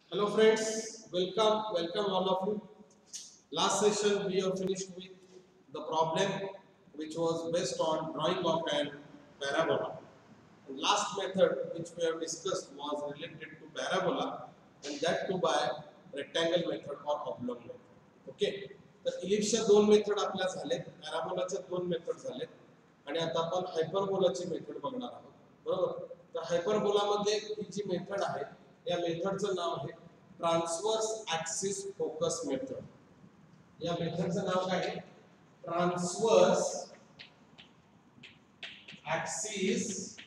Hello friends, welcome all of you. Last session we have finished with the problem which was based on drawing of an parabola. And last method which we have discussed was related to parabola and that too by rectangle method or oblong method. Okay. तर इलिप्सच्या दोन method आपल्या झालेत, पॅराबोलाच्या दोन method झालेत आणि आता आपण हायपरबोलाची method बघणार आहोत. बरोबर. तर हायपरबोलामध्ये ही जी मेथड आहे या मेथडचं नाव आहे ट्रान्सवर्स ऍक्सिस फोकस मेथड. या मेथडचं नाव काय आहे? Transverse axis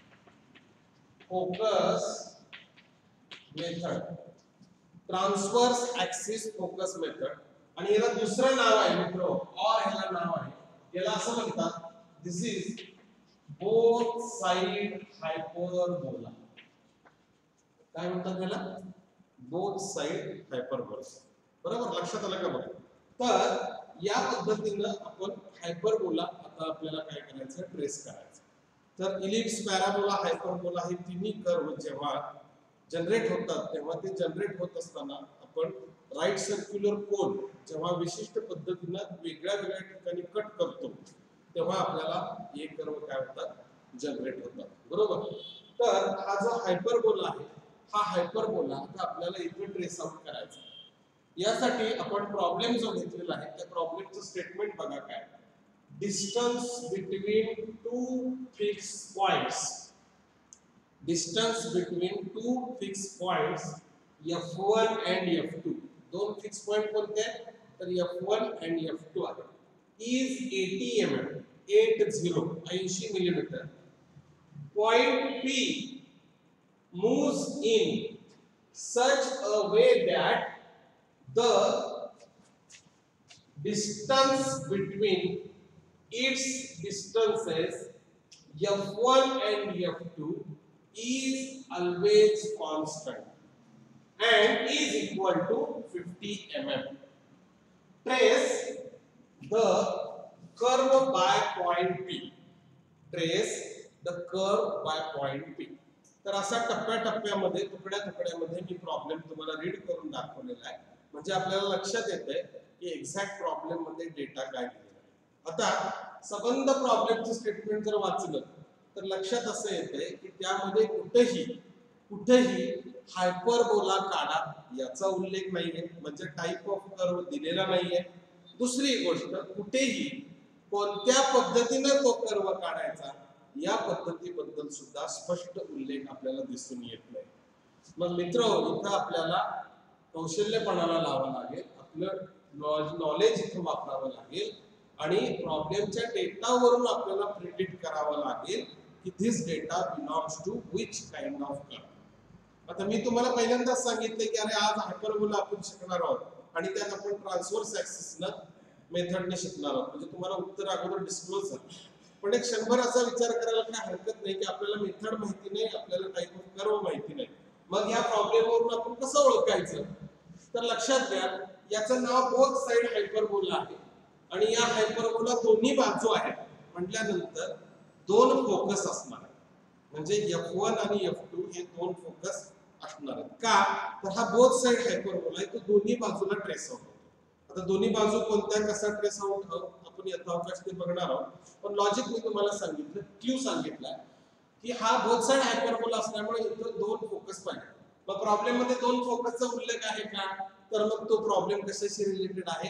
focus method. Transverse axis focus method आणि याला दुसरं नाव आहे मित्र, और याला नाव आहे, याला असं म्हणतात, this is both side hyperbola. काय म्हणतात त्याला? Both side hyperbola. बरोबर, लक्षात आलं का बघ? तर या पद्धतीनं आपण हायपरबोला आता आपल्याला काय करायचं, ट्रेस करायचं. तर इलिप्स, पॅराबोला, हायपरबोला हे तिन्ही कर्व जेव्हा जनरेट होतात तेव्हा ते जनरेट होत असताना आपण राईट सर्क्युलर कोन जेव्हा विशिष्ट पद्धतीनं वेगळ्या वेगळ्या ठिकाणी कट करतो तेव्हा आपल्याला हे कर्व काय होतात, जनरेट होतात. बरोबर. तर हा जो हायपरबोला आहे हा हायपरबोला आता आपल्याला इथे ट्रेस आउट करायचा. यासाठी आपण प्रॉब्लेम जो घेतलेला आहे त्या प्रॉब्लेमचं स्टेटमेंट बघा काय. Distance between two fix points. Distance between two fixed points F1 and F2. दोन फिक्स पॉइंट कोणते आहेत? तर F1 and F2 आहे. is 80 mm, 80 millimetre. Point P moves in such a way that the distance between its distances F1 and F2 is always constant and is equal to 50 mm. Trace the curve by point P. Trace the curve by point P. तर असा टप्प्याटप्प्यामध्ये तुकड्यामध्ये मी problem तुम्हाला read करून दाखवलेला आहे, म्हणजे आपल्याला लक्षात येते की एक्झॅक्ट प्रॉब्लेम मध्ये डेटा काय दिलेला आहे. आता संबंध प्रॉब्लेमचं स्टेटमेंट जर वाचलं तर लक्षात असं येते की त्यामध्ये कुठेही हायपरबोला काढा याचा उल्लेख नाहीये, म्हणजे टाइप ऑफ कर्व दिलेला नाहीये. दुसरी गोष्ट, कुठेही कोणत्या पद्धतीने तो कर्व काढायचा या पद्धतीबद्दल सुद्धा स्पष्ट उल्लेख आपल्याला दिसून येत नाही. मग मित्र, इथं आपल्याला कौशल्यपणाला लावावं लागेल, आपलं नॉलेज इथं वापरावं लागेल आणि प्रॉब्लेमच्या डेटावरून आपल्याला प्रिडिक्ट करावं लागेल की this data belongs to which kind of curve. आता मी तुम्हाला पहिल्यांदाच सांगितले की अरे आज हायपरबोला आपण शिकणार आहोत आणि त्यात आपण ट्रान्सवर्स ऍक्सिसनं मेथडने शिकणार आहोत, म्हणजे तुम्हाला उत्तर अगोदर डिस्क्लोज झालं. पण एक क्षणभर असा विचार करायला काय हरकत नाही की आपल्याला मेथड माहिती नाही, आपल्याला टाइप ऑफ कर्व माहिती नाही, मग या प्रॉब्लेमवरून आपण कसं ओळखायचं. तर लक्षात घ्या, याचं नाव बोथ साइड हायपरबोला आहे आणि या हायपरबोला दोन्ही बाजू आहेत म्हटल्यानंतर दोन फोकस असणार आहेत, म्हणजे F1 आणि F2 हे दोन फोकस असणार आहेत. का? तर हा बोथ साइड हायपरबोला आहे, तो दोन्ही बाजूला ट्रेस आउट होतो. आता दोन्ही बाजू कोणत्या, कसा ट्रेस आउट आपण यथावकाश ते बघणार आहोत. पण लॉजिक मी तुम्हाला सांगितलं, क्यू सांगितला की हा बोथ साइड हायपरबोला असल्यामुळे इथं दोन फोकस पाहिजे. मग प्रॉब्लेम मध्ये दोन फोकसचा उल्लेख आहे का? तर मग तो प्रॉब्लेम कशाशी रिलेटेड आहे?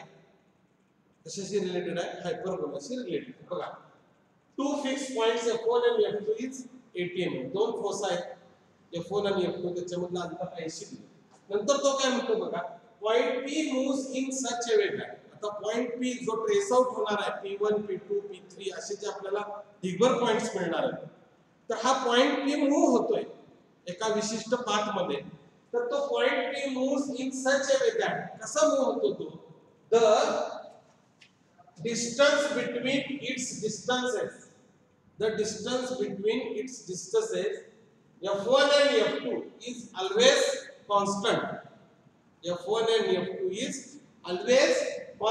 कशाशी रिलेटेड आहे? हायपरबोलाशी रिलेटेड. बघा, टू फिक्स पॉइंट्स F1 आणि F2 इज 80 mm. दोन फोस आहेत F1 आणि F2, त्याच्यामधलं अंतर 80 दिलं. नंतर तो काय म्हणतो बघा, point P moves in such a way that. आता पॉइंट P जो ट्रेस आउट होणार आहे, P1 P2 P3 असे जे आपल्याला ढिगभर पॉइंट्स मिळणार आहेत, तर हा पॉइंट P मूव्ह होतोय एका विशिष्ट पाथ मध्ये. तर तो point P moves in such a way that, कसा मूव्ह होतो तो? The distance between its distances, the distance between its distances F1 and F2 is always constant. F1 and F2 is always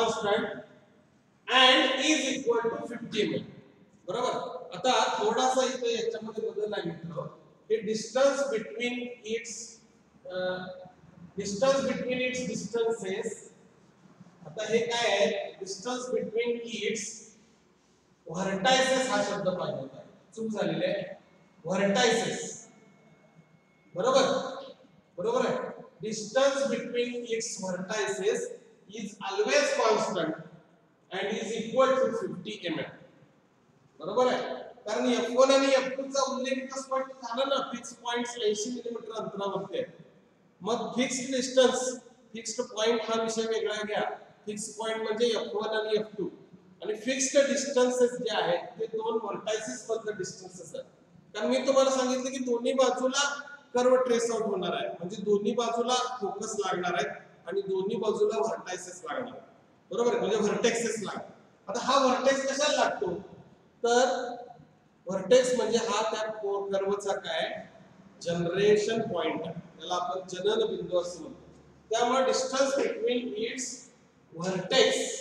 constant and is equal to 50 mm. बरोबर. आता थोडासा इथे याच्यामध्ये बदल आहे मित्र, हे distance between its distance between its distances. आता हे काय आहे, डिस्टन्स बिटवीन इट्स व्हर्टायसेस हा शब्द पाहिजे होता, चूक झालेली आहे. व्हर्टायसेस बरोबर, बरोबर आहे. Distance between its vertices is always constant and is equal to 50 mm. बरोबर आहे, कारण F1 आणि F2 चा उल्लेख स्पष्ट झाला ना, फिक्स पॉइंट्स 80 मिमी अंतरावरती आहेत. मग फिक्स्ड डिस्टन्स, फिक्स्ड पॉइंट हा विषय वेगळा घ्या. फिक्स्ड पॉइंट म्हणजे F1 आणि F2, आणि फिक्स्ड डिस्टन्सेस जे आहेत ते दोन व्हर्टायसेस मधले डिस्टन्सेस आहेत. कारण मी तुम्हाला सांगितलं की दोन्ही बाजूला कर्व ट्रेस आउट होणार आहे, म्हणजे दोन्ही बाजूला फोकस लागणार आहेत आणि दोन्ही बाजूला व्हर्टायसेस लागणार आहेत. बरोबर आहे, म्हणजे व्हर्टेक्सेस लागतात. आता हा व्हर्टेक्स कशाला लागतो, तर व्हर्टेक्स म्हणजे हा त्या कर्वचा काय जनरेशन पॉइंट आहे, त्याला आपण जनन बिंदू असं म्हणतो. त्यामुळे distance between its vertex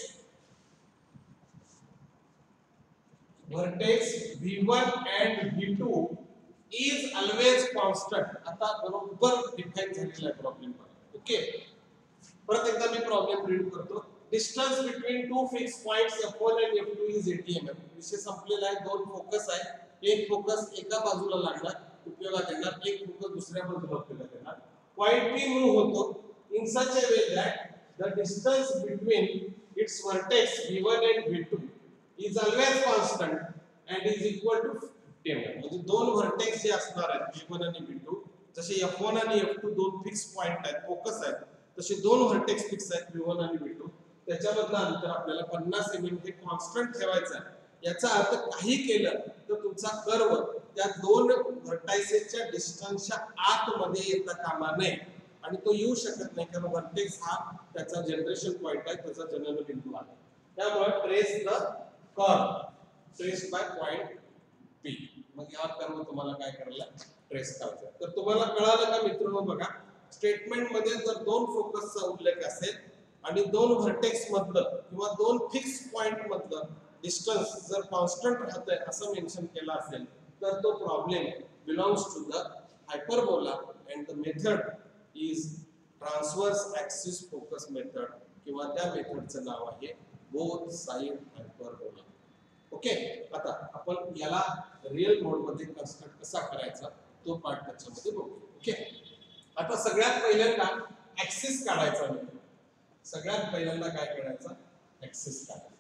V1 and V2 is always constant. आता बरोबर डिफाइन झालेला आहे प्रॉब्लेम. ओके, परत एकदा मी प्रॉब्लेम रीड करतो. Distance between two fix points F1 and F2 is 80 mm. विषय संपलेला आहे. दोन फोकस आहे, एक फोकस एका बाजूला लागणार उपयोगात येणार, एक फोकस दुसऱ्या बाजूला उपयोगात येणार. पॉइंट P मूव्ह होतो in such a way that the distance between its vertex V1 and V2 is always constant and is equal to 50 mm. म्हणजे दोन व्हर्टेक्स जे असणार आहेत V1 आणि V2, जसे F1 आणि F2 दोन फिक्स पॉइंट आहेत, फोकस आहेत, तसे दोन व्हर्टेक्स फिक्स आहेत V1 आणि V2. त्याच्यामधलं अंतर आपल्याला 50 mm हे कॉन्स्टंट ठेवायचं आहे. याचा अर्थ काही केलं तर तुमचा कर्व त्या दोन व्हर्टायसेसच्या डिस्टन्सच्या आतमध्ये येता कामा नये, आणि तो येऊ शकत नाही कारण व्हर्टेक्स हा त्याचा जनरेशन पॉइंट आहे, त्याचा जनन बिंदू आहे. त्यामुळे trace the curve trace by point P. मग या कर्व तुम्हाला काय करायला ट्रेस करायचा. तर तुम्हाला कळालं का मित्रांनो? बघा, स्टेटमेंट मध्ये जर दोन फोकसचा उल्लेख असेल आणि दोन व्हर्टेक्स मधलं किंवा दोन फिक्स पॉइंट मधलं डिस्टन्स जर कॉन्स्टंट राहतंय असं मेन्शन केलं असेल तर तो problem belongs to the hyperbola and the method is transverse axis focus method, किंवा त्या मेथडचं नाव आहे बोथ साइड हायपरबोला. ओके, आता आपण याला रिअल मोड मध्ये कन्स्ट्रक्ट कसा करायचा तो पार्ट त्याच्यामध्ये बघू. ओके, आता सगळ्यात पहिल्यांदा ऍक्सिस काढायचा. सगळ्यात पहिल्यांदा काय करायचं, ऍक्सिस काढायचा.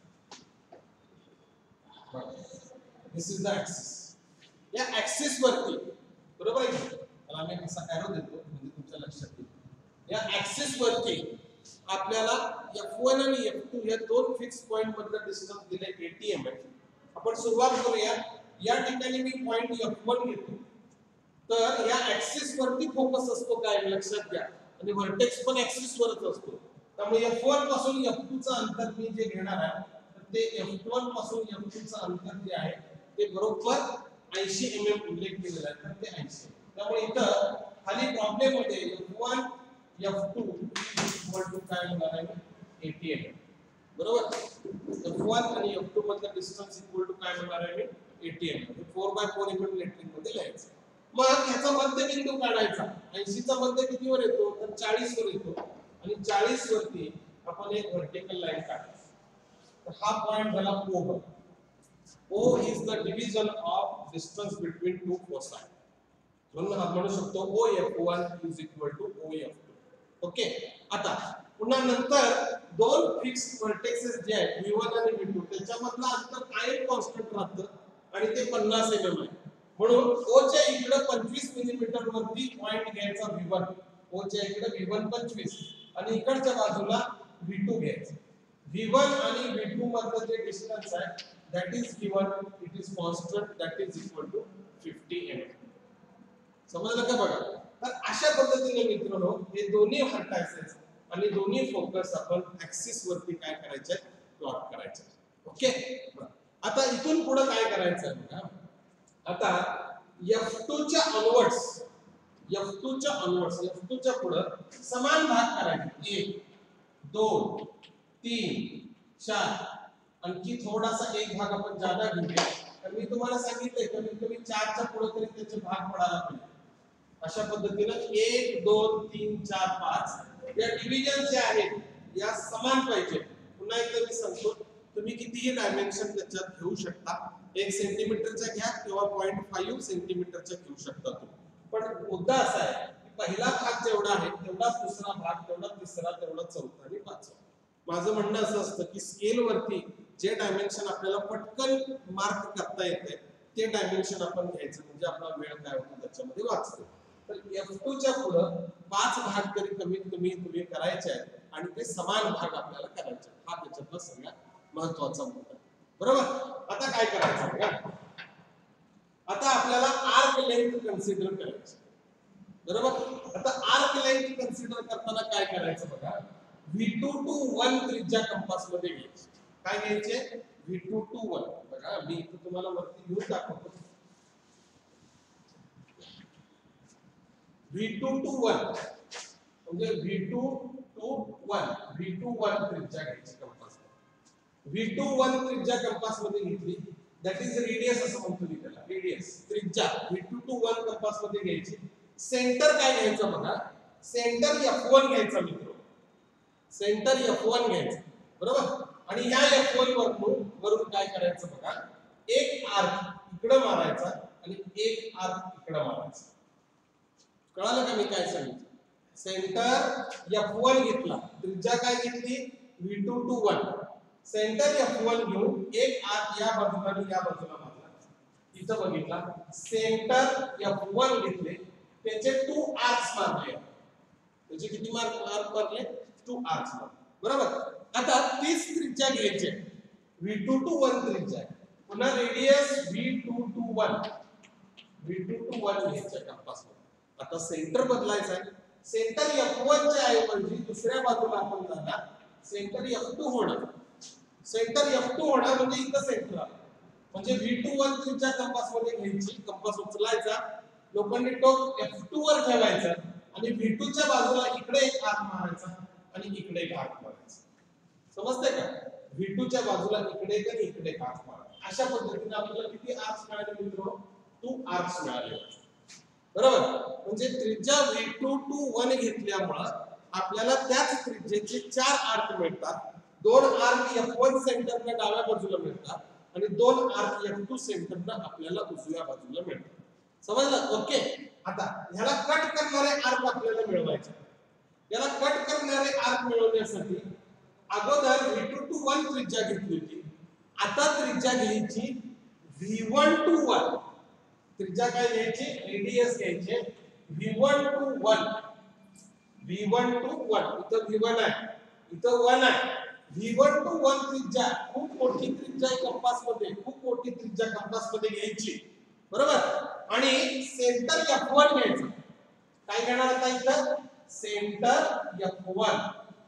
This is the axis. या ऍक्सिस वरती बरोबर आहे, त्याला मी कसा एरो देतो म्हणजे तुमच्या लक्षात येईल. या ऍक्सिस वरती आपल्याला F1 आणि F2 या दोन फिक्स पॉइंट मधलं डिस्टन्स दिले 80 mm. आपण सुरुवात करूया. या ठिकाणी मी पॉइंट F1 घेतो, तर या ऍक्सिस वरती फोकस असतो काय लक्षात घ्या, आणि व्हर्टेक्स पण ऍक्सिस वरच असतो. त्यामुळे F1 पासून F2 चं अंतर मी जे घेणार आहे तर ते F1 पासून F2 चं अंतर जे आहे ते बरोबर 80 mm उल्लेख केलेला आहे, तर ते 80. त्यामुळे इथं खाली प्रॉब्लेम मध्ये F1 F2 इक्वल टू काय होणार आहे 80 mm. बरोबर, F1 आणि F2 मधला डिस्टन्स इक्वल टू काय होणार आहे 80 mm. 4/4 mm लेटरिंग मध्ये लिहायचं. मग ह्याचा मध्यबिंदू काढायचा. 80 चा मध्य कितीवर येतो तर 40 वर येतो, आणि 40 वरती आपण एक व्हर्टिकल लाईन काढायची. तर हा पॉइंट झाला O. O is the division of distance between two foci. म्हणून आपण म्हणू शकतो OF1 is equal to OF2. Okay, आता पुन्हा नंतर दोन फिक्स व्हर्टेक्सेस जे आहेत V1 आणि V2 त्याच्यामधलं अंतर कायम कॉन्स्टंट राहतं आणि ते 50 mm आहे. म्हणून O च्या इकडे 25 मिलीमीटर वरती पॉइंट घ्यायचा V1. O च्या इकडे V1 25 आणि इकडच्या बाजूला V2 घ्यायचा. V1 आणि V2 मधलं जे डिस्टन्स आहे that is given, it is constant, that is equal to 50 mm. समजलं का? बघा, तर अशा पद्धतीने मित्रांनो हे दोन्ही व्हर्टायसेस आणि दोन्ही फोकस आपण ऍक्सिस वरती काय करायचे प्लॉट करायचे. ओके, आता इथून पुढे काय करायचं बघा. आता F2 च्या ऑनवर्ड्स F2 च्या पुढे समान भाग करायचे. 1 2 3 4, आणखी थोडासा एक भाग आपण जादा घेऊया. तर मी तुम्हाला सांगितलंय कमीत कमी 4 च्या पुढे तरी त्याचे भाग पडायला पाहिजे. अशा पद्धतीनं 1 2 3 4 5 या डिव्हिजन जे आहेत या समान पाहिजे. पुन्हा एकदा मी सांगतो, तुम्ही कितीही डायमेन्शन त्याच्यात घेऊ शकता. 1 सेंटीमीटरचा घ्या किंवा 0.5 सेंटीमीटरचा घेऊ शकता तुम्ही. पण मुद्दा असा आहे की पहिला भाग जेवढा आहे तेवढाच दुसरा भाग, तेवढा तिसरा, तेवढा चौथा आणि पाचवा. माझं म्हणणं असं असतं की स्केल वरती जे डायमेन्शन आपल्याला पटकन मार्क करता येते ते डायमेन्शन आपण घ्यायचं, म्हणजे आपला वेळ काय होतो त्याच्यामध्ये वाचतो. तर F2 च्या पुढं 5 भाग तरी कमीत कमी तुम्ही करायचे आहेत आणि ते समान भाग आपल्याला करायचे. हा त्याच्यातला सगळ्यात महत्त्वाचा मुद्दा. बरोबर. आता काय करायचं बघा. आता आपल्याला आर्क लेंथ कन्सिडर करायची. बरोबर. आता आर्क लेंथ कन्सिडर करताना काय करायचं बघा. V2 to 1 त्रिज्या कंपास मध्ये घ्यायची. काय घ्यायचे? V2 to 1. बघा मी इथे तुम्हाला वरती घेऊन दाखवतो. V2 to 1 म्हणजे V2 to 1, V2 1 त्रिज्या घ्यायची कंपास मध्ये. V2 1 त्रिज्या कंपास मध्ये घेतली, दॅट इज रेडियस असं म्हणतो मी त्याला. रेडियस त्रिज्या V2 to 1 कंपास मध्ये घ्यायची. सेंटर काय घ्यायचं बघा. सेंटर F1 घ्यायचा मित्र. सेंटर F1 घ्यायचं. बरोबर. आणि ह्या F1 वरून काय करायचं बघा. एक आर्क इकडे मारायचा आणि एक आर्क इकडे मारायचा. कळालं का मी काय सांगितलं? सेंटर F1 घेतला, त्रिज्या काय घेतली V2 to 1. सेंटर F1 घेऊन एक आर्क या बाजूला आणि या बाजूला मारला. इथं बघितला सेंटर F1 घेतले, त्याचे 2 आर्क्स मारले. त्याचे किती आर्क मारले? 2 आर्क्स मारले. बरोबर. आता 30 त्रिज्या घ्यायचे. V2 to 1 त्रिज्या. पुन्हा radius V2 to 1. V2 to 1 घ्यायचं कंपास मध्ये. आता सेंटर बदलायचं आहे. सेंटर F1 च्या ऐवजी दुसऱ्या बाजूला आपण जाणार. सेंटर F2 होणार. सेंटर F2 होणार म्हणजे इथं सेंटर आलं. म्हणजे V2 1 त्रिज्या कंपास मध्ये घ्यायची. कंपास उचलायचा, लोखंडी टोक F2 वर ठेवायचा आणि V2 च्या बाजूला इकडे एक आर्क मारायचा आणि इकडे एक आर्क मारायचा. समजतंय का? V2 च्या बाजूला इकडे एक आणि इकडे एक आर्क मारायचा. अशा पद्धतीने आपल्याला किती आर्क्स मिळाले मित्र? 2 आर्क्स मिळाले. बरोबर. म्हणजे त्रिज्या V2 to 1 घेतल्यामुळे आपल्याला त्याच त्रिज्येचे 4 आर्क मिळतात. 2 आर्क F1 सेंटरला डाव्या बाजूला मिळतात आणि 2 आर्क F2 सेंटरला आपल्याला उजव्या बाजूला मिळतात. समजलं? ओके. आता ह्याला कट करणारे आर्क आपल्याला मिळवायचे. याला कट करणारे आर्क मिळवण्यासाठी अगोदर V2 to 1 त्रिज्या घेतली होती. आता त्रिज्या घ्यायची V1 to 1. त्रिज्या काय घ्यायची? रेडियस घ्यायचे V1 to 1. V1 to 1. इथं V1 आहे, इथं 1 आहे. V1 to 1 त्रिज्या खूप मोठी त्रिज्या कंपास मध्ये, खूप मोठी त्रिज्या कंपास मध्ये घ्यायची. बरोबर. आणि सेंटर F1 घ्यायचं. काय घेणार आता इथं? Centre F1.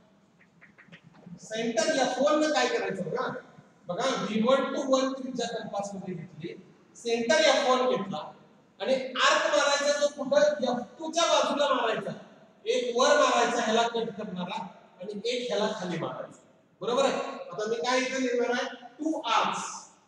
सेंटर F1 ने काय करायचं बघा. बघा V1 to 1 त्रिज्या कंपास मध्ये घेतली. सेंटर F1 घेतला आणि आर्क मारायचा जो कुठं F2 च्या बाजूला मारायचा. एक वर मारायचा ह्याला कट करणारा आणि एक ह्याला खाली मारायचा. बरोबर आहे. आता मी काय इथे लिहिणार आहे? 2 arcs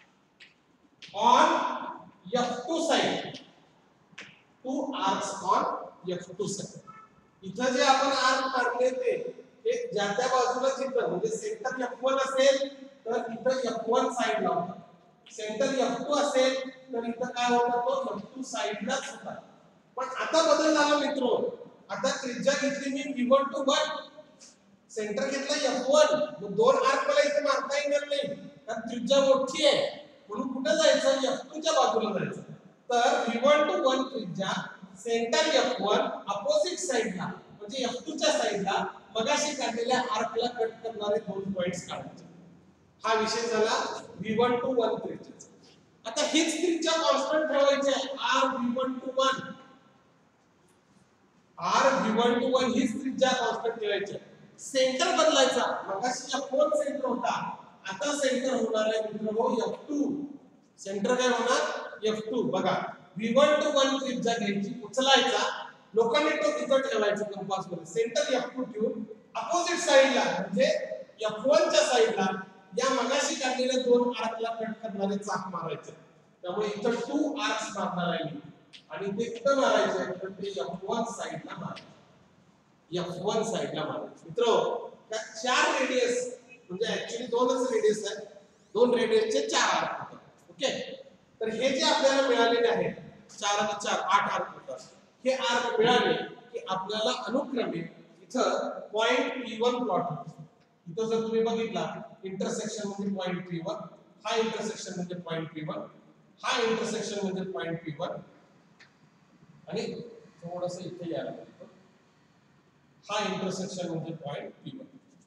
on F2 side. 2 arcs on F2 side. इथं जे आपण आर्क मारले ते ज्या त्या बाजूला चित्र, म्हणजे सेंटर F1 असेल तर इथं F1 साइडला होता. सेंटर F2 असेल तर इथं काय होता? तो F2 साइडलाच होता. पण आता बदल झाला मित्रो. आता त्रिज्या घेतली मी V1 to 1. सेंटर घेतला F1. मग 2 आर्क मला इथे मारता येणार नाही कारण त्रिज्या मोठी आहे. म्हणून कुठे जायचं? F2 च्या बाजूला जायचं. तर V1 to 1 त्रिज्या सेंटर F1 अपोजिट साइडला म्हणजे F2 च्या साइडला मगाशी काढलेल्या आर्कला कट करणारे 2 पॉइंट्स काढायचे. हा विषय झाला V1 to 1 त्रिज्याचा. आता हीच त्रिज्या कॉन्स्टंट ठेवायची आहे. R V1 to 1. R V1 to 1 हीच त्रिज्या कॉन्स्टंट ठेवायची आहे. सेंटर बदलायचा. मगाशी F1 सेंटर होता, आता सेंटर होणार आहे मित्रांनो F2. सेंटर काय होणार? F2. बघा V1 to 1 त्रिज्या घ्यायची, उचलायचा, लोखंडी टोक इथं ठेवायचं कंपास मध्ये. सेंटर F2 ठेवून अपोजिट साइडला म्हणजे F1 च्या साइडला या मगाशी काढलेल्या 2 आर्कला कट करणारे चाप मारायचे. त्यामुळे इथं 2 आर्क्स मारणार आहे मी. आणि ते कुठं मारायचे तर ते F1 साइडला मारायचे. F1 साइडला मारायचे. मित्र त्या चार रेडियस म्हणजे ऍक्च्युअली दोनच रेडियस आहेत. दोन रेडियसचे चार आर्क होतात. ओके, तर हे जे आपल्याला मिळालेले आहेत 4 आणि 4 8 आर्क होतात. हे आर्क मिळाले की आपल्याला अनुक्रमे इथं पॉइंट P1 प्लॉट होतो. इथं जर तुम्ही बघितला इंटरसेक्शन म्हणजे पॉइंट P1, हा इंटरसेक्शन म्हणजे पॉइंट P1, हा इंटरसेक्शन म्हणजे पॉइंट P1 आणि थोडंसं इथे यायला लागतं. हा इंटरसेक्शन म्हणजे point P1.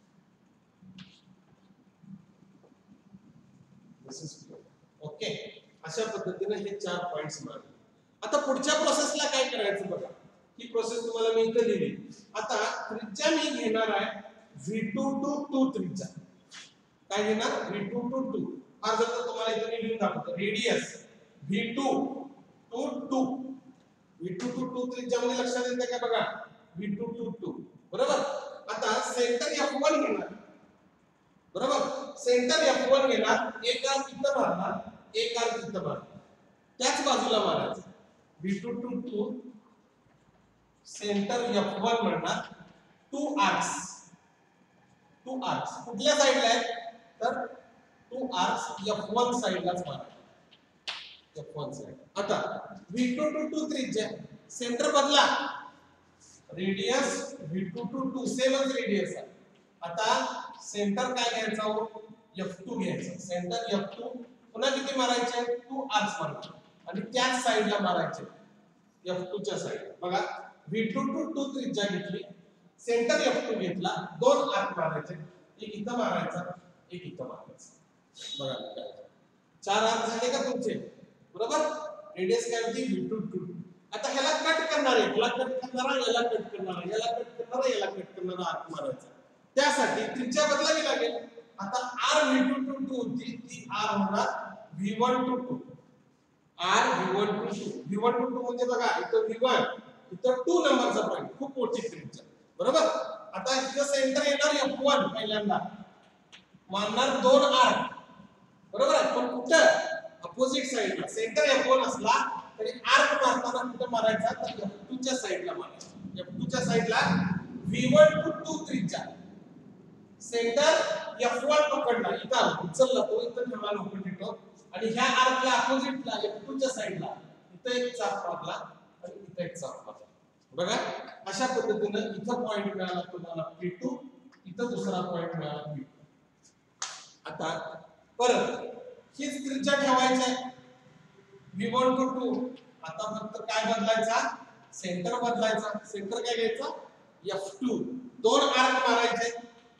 This is P1. Okay, अशा पद्धतीने हे चार पॉइंट्स मिळाले. आता पुढच्या प्रोसेसला काय करायचं बघा. ही प्रोसेस तुम्हाला मी इथे लिहिली. आता त्रिज्या मी घेणार आहे V2 to 2 त्रिज्या. काय घेणार V2 to 2. हा जर तुम्हाला इथे मी लिहून दाखवतो. Radius V2 to 2. V2 to 2 त्रिज्या म्हणजे लक्षात येते का बघा. V2 to 2 बरोबर. आता सेंटर F1 घेणार. बरोबर, सेंटर F1 घेणार. एक आर्क इथं मारणार, एक आर्क इथं मारणार. त्याच बाजूला मारायचं. V2 to 2 सेंटर F1 म्हणणार. 2 आर्क्स कुठल्या साइडला आहेत तर 2 आर्क्स F1 साइडलाच मारायचे. F1 side. आता V2 to 2 त्रिज्या सेंटर बदला. रेडियस V2 to 2 सेमच रेडियस आहे. आता सेंटर काय घ्यायचा हो F2 घ्यायचा. सेंटर F2 पुन्हा किती मारायचे 2 आर्क्स मारायचे आणि त्याच साइडला मारायचे F2 च्या साइड. बघा V2 to 2 त्रिज्या घेतली, सेंटर F2 घेतला, दोन आर्क मारायचे. एक इथं मारायचा, एक इथं मारायचा. बघा काय चार आर्क झाले का तुमचे. बरोबर, रेडियस काय होती V2 to 2. आता ह्याला कट करणार आहे, ह्याला कट करणारा, याला कट करणारा, याला कट करणारा, याला कट करणारा आर्क मारायचा. त्यासाठी त्रिज्या बदलावी लागेल. आता R V2 to 2 होती ती R होणार V1 to 2. R V1 to 2. V1 to 2 म्हणजे बघा इथं V1, इथं 2 नंबरचा पॉइंट, खूप मोठी त्रिज्या. बरोबर. आता इथं सेंटर येणार F1 पहिल्यांदा मारणार दोन आर्क. बरोबर आहे, पण कुठं अपोजिट साइडला. सेंटर F1 असला तरी आर्क मारताना कुठं मारायचा तर F2 च्या साइडला मारायचा. F2 च्या साइडला V1 to 2 त्रिज्या. सेंटर F1 पकडला, इथं उचलला तो, इथं ठेवला लोखंड ठेवतो आणि ह्या आर्कला अपोजिटला F2 च्या साइडला इथं एक चाप मारला आणि इथं एक चाप मारला. बघा अशा पद्धतीने इथं पॉइंट मिळाला तुम्हाला P2, इथं दुसरा पॉइंट मिळाला P2. आता परत हीच त्रिज्या ठेवायची आहे V1 to 2. आता फक्त काय बदलायचा सेंटर बदलायचा. सेंटर काय घ्यायचा F2. दोन आर्क मारायचे,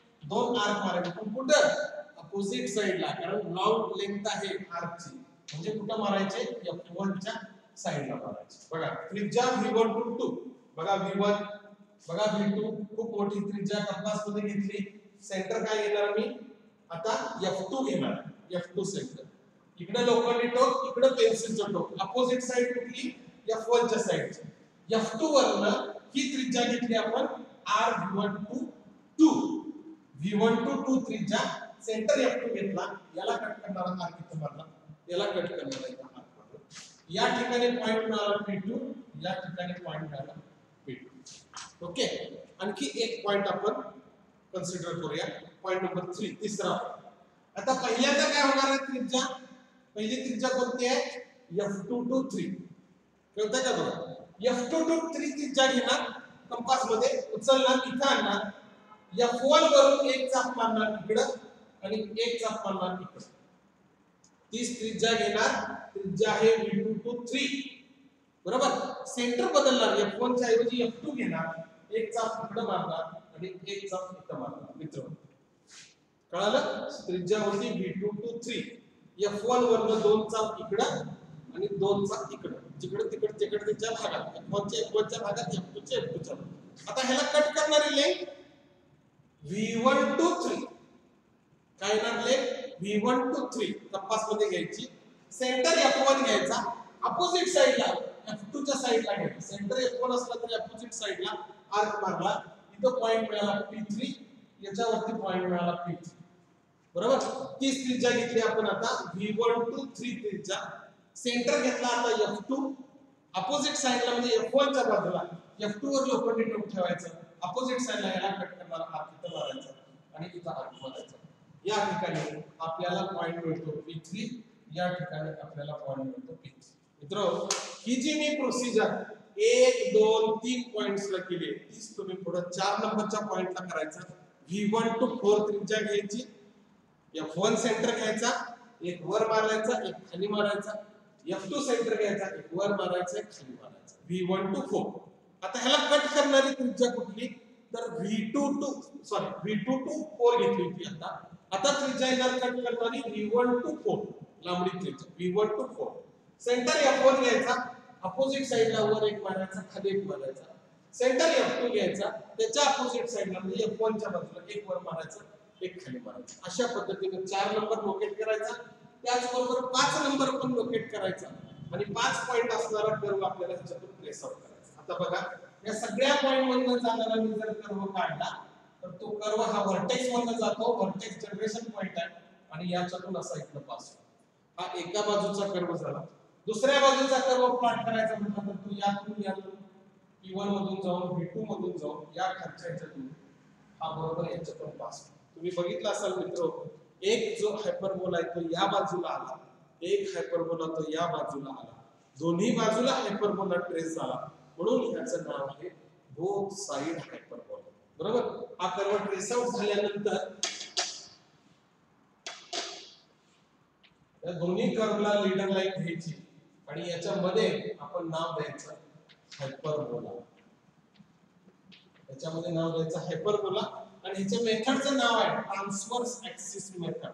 पण कुठं अपोजिट साइडला, कारण लॉंग लेंथ आहे आर्कची म्हणजे कुठं मारायचे F1 च्या साइडला मारायचे. बघा त्रिज्या V1 to 2. बघा V1, बघा V2, खूप मोठी त्रिज्या कंपास मध्ये घेतली. सेंटर काय घेणार मी आता F2 घेणार. F2 centre. इकडे लोखंडी टोक, इकडे पेन्सिलचं टोक. अपोजिट साइड कुठली F1 च्या साइडची. F2 वरनं ही त्रिज्या घेतली आपण R V1 to 2. V1 to 2 त्रिज्या, सेंटर F2 घेतला, याला कट करणारा आर्क इथं मारला, याला कट करणारा इथं आर्क मारला. या ठिकाणी पॉइंट मिळाला P2, या ठिकाणी पॉइंट मिळाला P2. ओके, आणखी एक पॉइंट आपण कन्सिडर करूया. पॉइंट नंबर 3, तिसरा. आता पहिल्यांदा काय होणार आहे त्रिज्या. पहिली त्रिज्या कोणती आहे F2 to 3. कळतंय का बघा. F2 to 3 त्रिज्या घेणार, कंपास मध्ये उचलणार, इथं आणणार. F1 वरून एक चाप मारणार इकडं आणि एक चाप मारणार इकडं. तीच त्रिज्या घेणार. त्रिज्या आहे V2 to 3. बरोबर. सेंटर बदलणार, F1 च्या ऐवजी F2 घेणार, एक चाप इकडं मारणार आणि एक चाप इथं मारणार. मित्र कळालं. त्रिज्या होती V2 to 3. F1 वरनं दोन चाप इकडं आणि दोन चाप इकडं, जिकडे तिकडच्या भागात, F1 च्या भागात, F2 च्या भागात. आता ह्याला कट करणारी लेंथ V1 to 3. काय येणार लेंथ V1 to 3 कंपास मध्ये घ्यायची. सेंटर F1 घ्यायचा, अपोजिट साइडला F2 च्या साइडला घ्यायचा. सेंटर F1 असला तरी अपोजिट साइडला आर्क मारला, इथं पॉइंट मिळाला P3, याच्यावरती पॉइंट मिळाला P3. बरोबर. तीच त्रिज्या घेतली आपण आता V1 to 3 त्रिज्या. सेंटर घेतला आता F2, अपोजिट साइडला म्हणजे F1 च्या बाजूला F2 वर लोखंडी टोक ठेवायचं, अपोजिट साइडला याला कट करणारा हात इथं मारायचा आणि इथं हात मारायचा. या ठिकाणी आपल्याला पॉइंट मिळतो P3, या ठिकाणी आपल्याला पॉइंट मिळतो P3. मित्रांनो, ही जी मी प्रोसिजर 1 2 3 पॉइंट्सला केली तीच तुम्ही पुढे 4 नंबरच्या पॉइंटला करायचं. V1 to 4 त्रिज्या घ्यायची, F1 सेंटर घ्यायचा, एक वर मारायचा एक खाली मारायचा, F2 सेंटर घ्यायचा, एक वर मारायचा एक खाली मारायचा. V1 to 4. आता ह्याला कट करणारी त्रिज्या कुठली, तर V2 to 4 घेतली होती. आता त्रिज्या येणार कट करणारी V1 to 4 लांबडी त्रिज्या V1 to 4. सेंटर F1 घ्यायचा, अपोजिट साइडला वर एक मारायचा खाली एक मारायचा. सेंटर F2 घ्यायचा, त्याच्या अपोजिट साइडला म्हणजे F1 च्या बाजूला एक वर मारायचा एक खाली मारायचा. अशा पद्धतीने 4 नंबर लोकेट करायचा, त्याचबरोबर 5 नंबर पण लोकेट करायचा आणि 5 पॉइंट असणारा कर्व आपल्याला ह्याच्यातून ट्रेस आउट करायचा. आता बघा, या सगळ्या पॉइंट मधून जाणारा मी जर कर्व काढला तर तो कर्व हा व्हर्टेक्स मधून जातो, व्हर्टेक्स जनरेशन पॉइंट आहे आणि याच्यातून असा इकडे पास होतो. हा एका बाजूचा कर्व झाला. दुसऱ्या बाजूचा कर्व प्लॉट करायचा म्हटलं तर तो यातून P1 मधून जाऊन V2 मधून जाऊन या खालच्या ह्याच्यातून हा बरोबर याच्यातून पास होतो. तुम्ही बघितलं असाल मित्र, एक जो हायपरबोला आहे तो या बाजूला आला, एक हायपरबोला तो या बाजूला आला, दोन्ही बाजूला हायपरबोला ट्रेस झाला, म्हणून ह्याचं नाव आहे बोथ साइड हायपरबोला. बरोबर. हा कर्व ट्रेस आउट झाल्यानंतर या दोन्ही कर्वला लीडर लाईन घ्यायची आणि याच्यामध्ये आपण नाव द्यायचं हायपरबोला. याच्यामध्ये नाव द्यायचं हायपरबोला आणि ह्याच्या मेथडचं नाव आहे transverse axis method.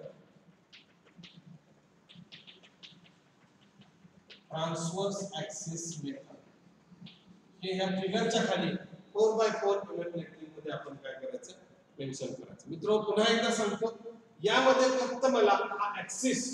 Transverse axis method हे ह्या फिगरच्या खाली 4x4 लेटरिंग मध्ये आपण काय करायचं मेन्शन करायचं. मित्र पुन्हा एकदा सांगतो, यामध्ये फक्त मला हा ऍक्सिस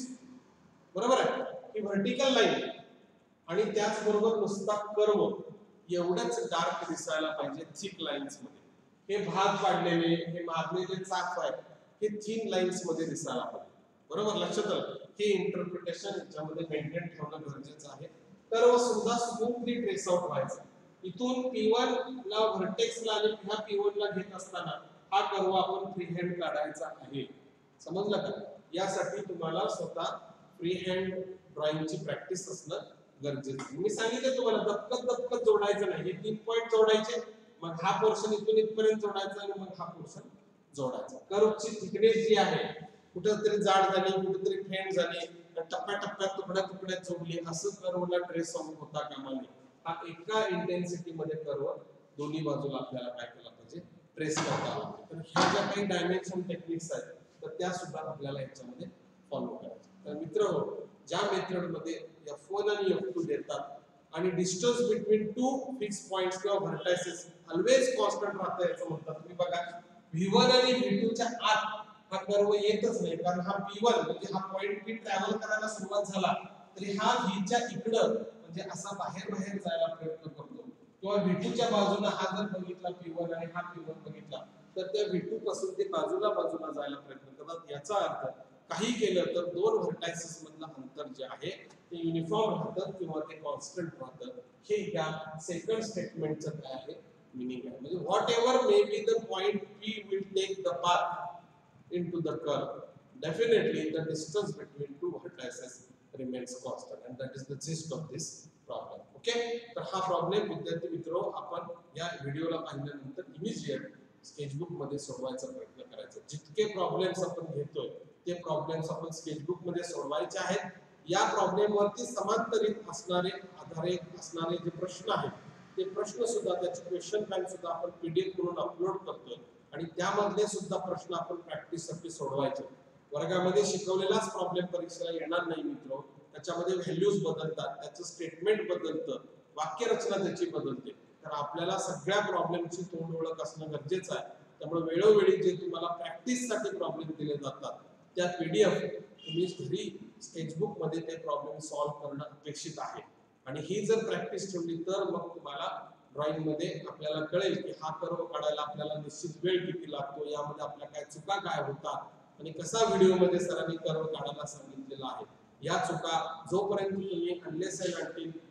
बरोबर आहे, ही व्हर्टिकल लाईन आणि त्याच बरोबर नुसता कर्व एवढंच डार्क दिसायला पाहिजे थिक लाईन्स मध्ये. हे भाग पाडलेले हे मारलेले चाप आहेत हे थिन लाईन्स मध्ये दिसायला पाहिजे. बरोबर, लक्षात आलं. हे इंटरप्रिटेशन याच्यामध्ये मेंटेन ठेवणं गरजेचं आहे. कर्व सुद्धा स्मूथली ट्रेस आउट व्हायचा. इथून P1 ला व्हर्टेक्सला आणि ह्या P1 ला घेत असताना हा कर्व आपण फ्री हँड काढायचा आहे. समजलं का? यासाठी तुम्हाला स्वतः फ्री हँड ड्रॉइंगची प्रॅक्टिस असणं गरजेचं आहे. मी सांगितलं तुम्हाला दपकत जोडायचं नाही. हे 3 पॉइंट जोडायचे, मग हा पोर्शन इथून इथपर्यंत जोडायचा आणि मग हा पोर्शन जोडायचा. कर्वची थिकनेस जी आहे कुठेतरी जाड झाली, कुठेतरी फेंट झाली, टप्प्याटप्प्यात तुकड्यात जोडली, असं कर्वला ट्रेस आउट होता कामा नये. हा एका इंटेन्सिटी मध्ये कर्व दोन्ही बाजूला आपल्याला काय केला पाहिजे ट्रेस करता आला. तर ह्या ज्या काही डायमेन्शन टेक्निक्स आहेत तर त्या सुद्धा आपल्याला याच्यामध्ये फॉलो करायच्या. तर मित्रांनो, ज्या मेथड मध्ये F1 आणि F2 देतात आणि distance between two fix points किंवा व्हर्टायसेस ऑलवेज कॉन्स्टंट राहतं याचं म्हणतात. तुम्ही बघा, V1 आणि V2 च्या आत हा कर्व येतच नाही, कारण हा P1 म्हणजे हा पॉइंट P ट्रॅव्हल करायला सुरुवात झाला तरी हा V च्या इकडं म्हणजे असा बाहेर जायला प्रयत्न करतो. किंवा V2 च्या बाजूला हा जर बघितला P1 आणि हा P1 बघितला तर त्या V2 पासून ते बाजूला जायला प्रयत्न करतात. याचा अर्थ काही केलं तर दोन व्हर्टायसेस मधलं अंतर जे आहे ते युनिफॉर्म राहतं किंवा ते कॉन्स्टंट राहतं. हे या सेकंड स्टेटमेंटचं काय आहे मीनिंग आहे. म्हणजे whatever may be the point P will take the path into the curve, definitely the distance between two vertices remains constant, and that is the gist of this problem. Okay, तर हा problem विद्यार्थी मित्रो आपण या व्हिडिओला पाहिल्यानंतर immediate sketchbook मध्ये सोडवायचा प्रयत्न करायचा. जितके प्रॉब्लेम्स आपण घेतोय ते प्रॉब्लेम्स आपण स्केचबुक मध्ये सोडवायचे आहेत. या प्रॉब्लेम वरती समांतरित असणारे आधारित असणारे जे प्रश्न आहेत ते प्रश्न सुद्धा त्याचे क्वेश्चन बँक सुद्धा आपण PDF करून अपलोड करतोय आणि त्यामधले सुद्धा प्रश्न आपण प्रॅक्टिस साठी सोडवायचे. वर्गामध्ये शिकवलेलाच प्रॉब्लेम परीक्षेला येणार नाही मित्रो. त्याच्यामध्ये व्हॅल्यूज बदलतात, त्याचं स्टेटमेंट बदलतं, वाक्यरचना त्याची बदलते. तर आपल्याला सगळ्या प्रॉब्लेमची तोंड ओळख असणं गरजेचं आहे. त्यामुळे वेळोवेळी जे तुम्हाला प्रॅक्टिस साठी प्रॉब्लेम दिले जातात त्या PDF तुम्ही घरी स्केचबुक मध्ये ते प्रॉब्लेम सॉल्व्ह करणं अपेक्षित आहे. आणि ही जर प्रॅक्टिस ठेवली तर मग तुम्हाला ड्रॉइंग मध्ये आपल्याला कळेल की हा कर्व काढायला आपल्याला निश्चित वेळ किती लागतो, यामध्ये आपल्या काय चुका काय होतात आणि कसा व्हिडिओ मध्ये सरांनी कर्व काढायला सांगितलेला आहे. या चुका जोपर्यंत तुम्ही unless and until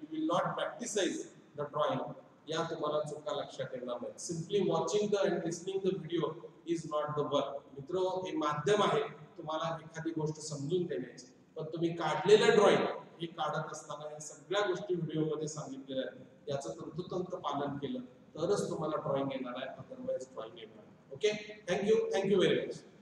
will not practise the drawing, या तुम्हाला चुका लक्षात येणार नाही. Simply watching the and listening the video is not the work. मित्र, हे माध्यम आहे तुम्हाला एखादी गोष्ट समजून देण्याची, पण तुम्ही काढलेलं ड्रॉइंग हे काढत असताना या सगळ्या गोष्टी व्हिडिओमध्ये सांगितलेल्या आहेत, याचं तंतोतंत पालन केलं तरच तुम्हाला ड्रॉइंग येणार आहे, अदरवाईज ड्रॉइंग येणार. Okay, thank you very much.